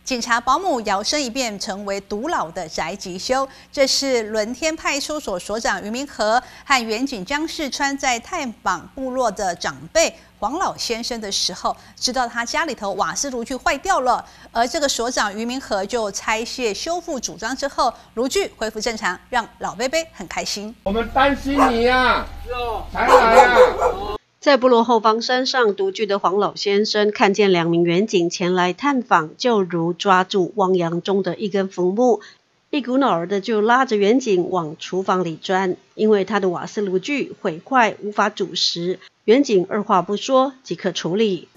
警察保姆摇身一变成为独老的宅急修，这是伦天派出所所长于明和和员警江世川在探访部落的长辈黄老先生的时候，知道他家里头瓦斯炉具坏掉了，而这个所长于明和就拆卸修复组装之后，炉具恢复正常，让老伯伯很开心。 我们担心你呀，才来呀。 在部落后方山上独居的黄老先生看见2名员警前来探访，就如抓住汪洋中的一根浮木，一股脑儿的就拉着员警往厨房里钻。因为他的瓦斯炉具毁坏无法煮食，员警二话不说即刻处理。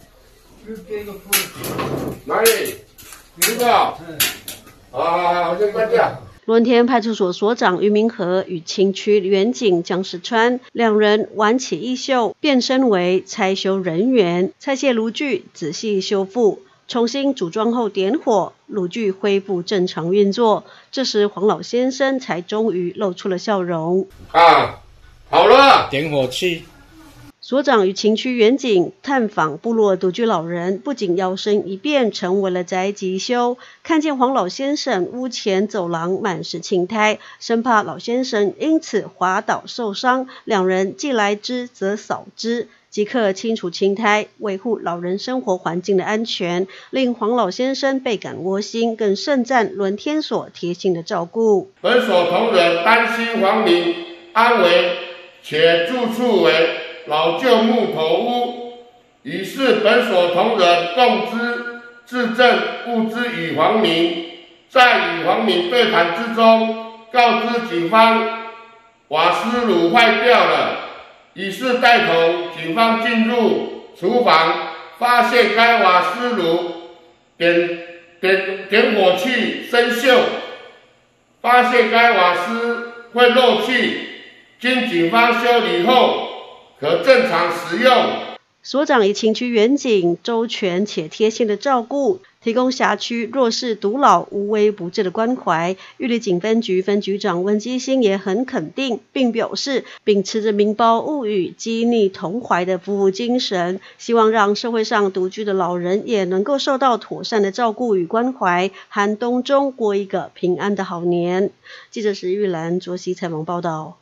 哪里？这个？我先关掉。 伦天派出所所长于明和与情区员警江世川2人挽起衣袖，变身为拆修人员，拆卸炉具，仔细修复，重新组装后点火，炉具恢复正常运作。这时黄老先生才终于露出了笑容。 好了， 点火器。 所长与情区员警探访部落独居老人，不仅摇身一变成为了宅急修，看见黄老先生屋前走廊满是青苔，生怕老先生因此滑倒受伤，2人既来之则扫之，即刻清除青苔，维护老人生活环境的安全，令黄老先生倍感窝心，更盛赞伦天所贴心的照顾。 本所同仁担心皇民安危，且住处为老旧木头屋，于是本所同仁共资自证物资与皇民，在与皇民对谈之中，告知警方瓦斯炉坏掉了，于是带同警方进入厨房，发现该瓦斯炉点火器生锈，发现该瓦斯会漏气，经警方修理后可正常使用。 所长以情区员警周全且贴心的照顾，提供辖区弱势独老无微不至的关怀。玉里警分局分局长温基兴也很肯定，并表示秉持着民胞物语、激励同怀的服务精神，希望让社会上独居的老人也能够受到妥善的照顾与关怀，寒冬中过一个平安的好年。记者石玉兰卓西采访报道。